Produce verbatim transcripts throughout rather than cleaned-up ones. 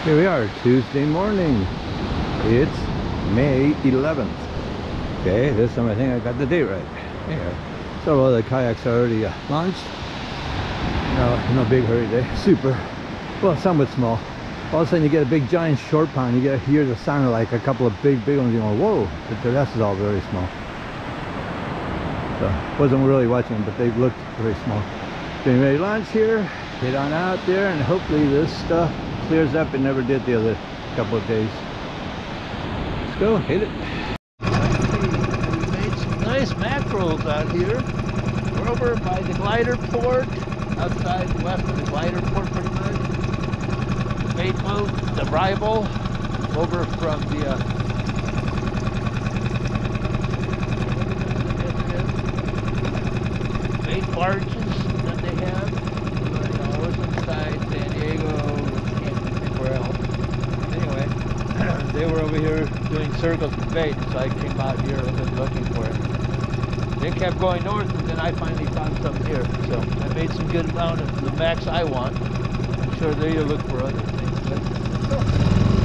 Here we are, Tuesday morning. It's May eleventh. Okay, this time I think I got the date right. Yeah. So all the kayaks are already uh, launched. No, no big hurry today. Super. Well, somewhat small. All of a sudden you get a big giant short pond. You get to hear the sound of like a couple of big, big ones. You go, whoa! But the rest is all very small. So wasn't really watching them, but they looked very small. Getting ready to launch here. Head on out there, and hopefully this stuff clears up. It never did the other couple of days. Let's go, hit it. We made some nice mackerels out here. We're over by the glider port, outside west of the glider port pretty much. Bait boat, the rival, over from the uh, bait barges that they have. I was inside San Diego, can't think where else. Anyway, they were over here doing circles with bait, so I came out here and looking for it. They kept going north, and then I finally found some here. So I made some good amount of the max I want. I'm sure they'll look for other things. Let's go.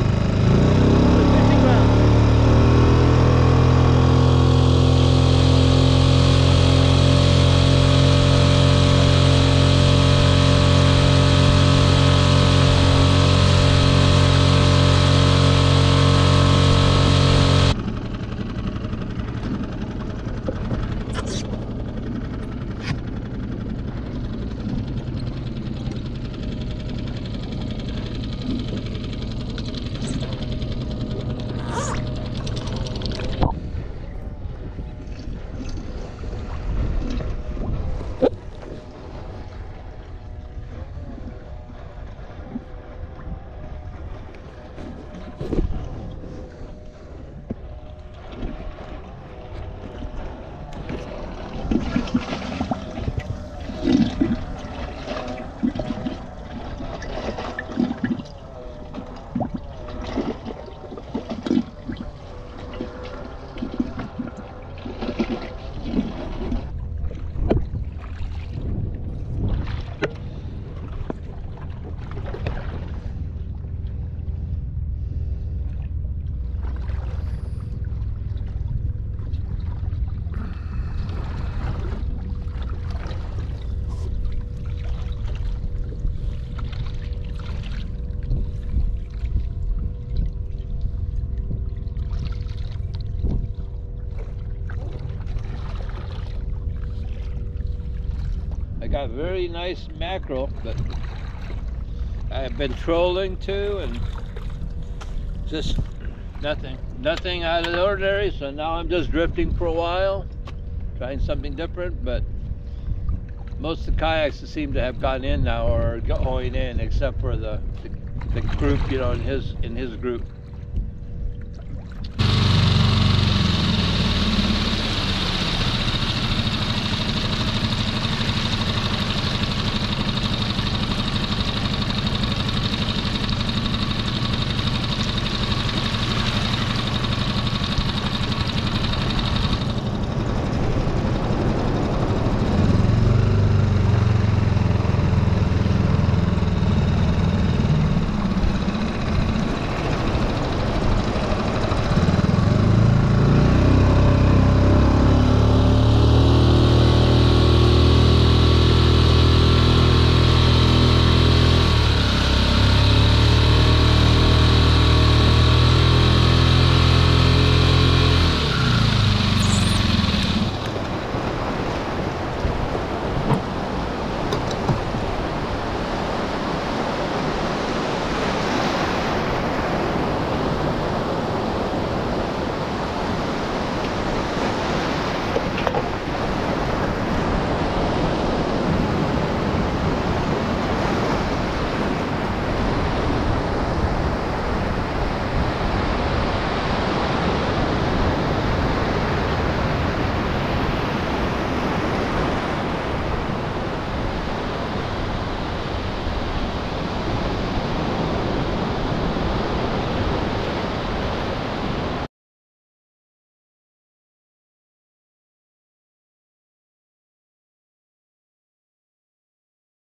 I got very nice mackerel, but I've been trolling too, and just nothing, nothing out of the ordinary. So now I'm just drifting for a while, trying something different. But most of the kayaks seem to have gone in now, or going in, except for the, the, the group, you know, in his in his group.